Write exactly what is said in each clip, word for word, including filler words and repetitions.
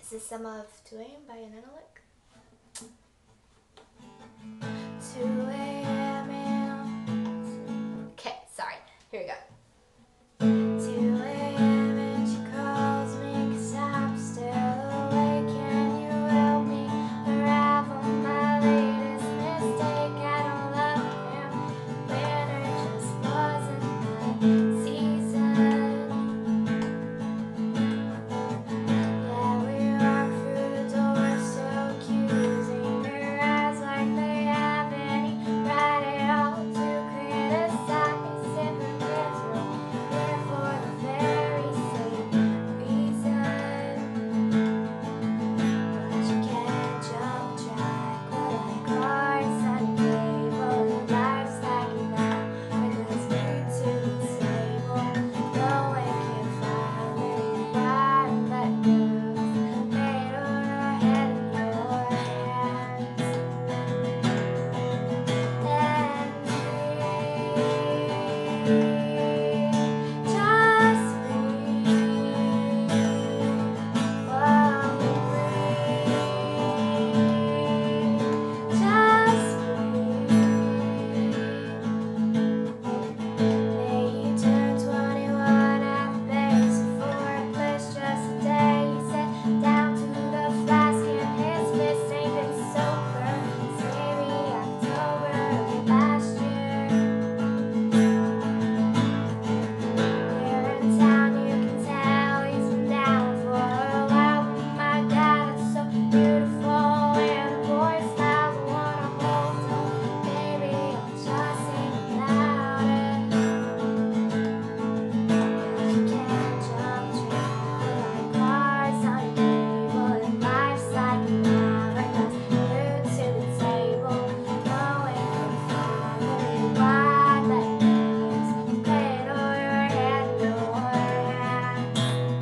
This is some of two A M by nalick. two A M and... Okay, sorry. Here we go. two A M and she calls me 'cause I'm still awake. Can you help me unravel my latest mistake? I don't love him. Winter just wasn't my season. Yeah, we walk through the door so accusing. Her eyes like they have any right at all to criticize if her lips were here for the very same reason. But you can't jump track like cars on a cable. Your life's like an hour goes through to the table. No one can find anyone but you. Made on her head in your hands. And just breathe. Oh, breathe. Just breathe. May you turn twenty-one at the base for a bliss just a day. He sat down to the flask and his fist ain't been sober since maybe October of last year. Here in town you can tell he's been down for a while. But my God, it's so beautiful and the boy smiles. I wanna hold him, baby, I'll just sing about it. You can't jump track like cars on a cable. And life's like an hour goes glued to the table. No one can find anyone but yours. Cradle your head in your hands.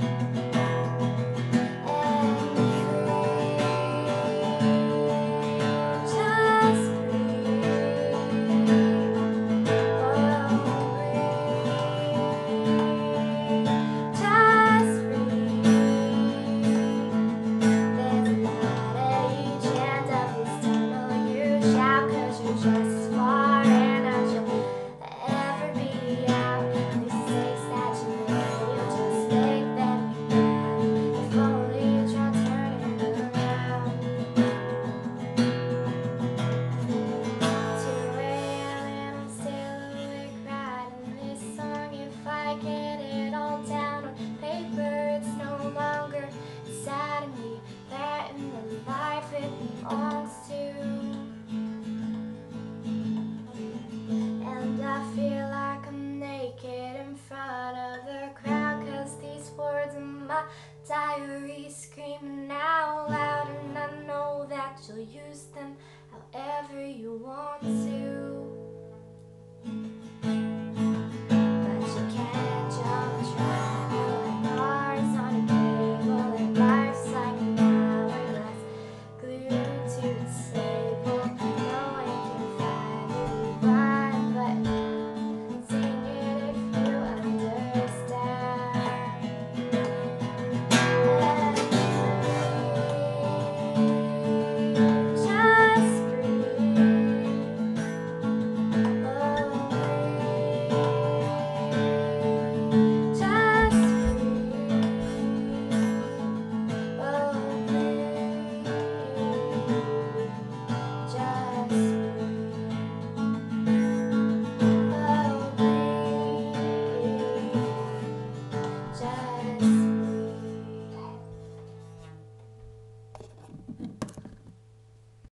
And breathe. Just breathe. Oh, breathe. Just breathe. There's a light at each end of this tunnel. You shout 'cause you're just as far in as you'll ever be out. These mistakes that you made, you'll just make them again. If only you try turning around. two A M and I'm still awake writing this song. If I get it all down on paper, it's no longer inside of me, threatening the life it belongs to. And I feel like I'm naked in front of the crowd, 'cause these words in my diary screaming out loud. And I know that you'll use them however you want to.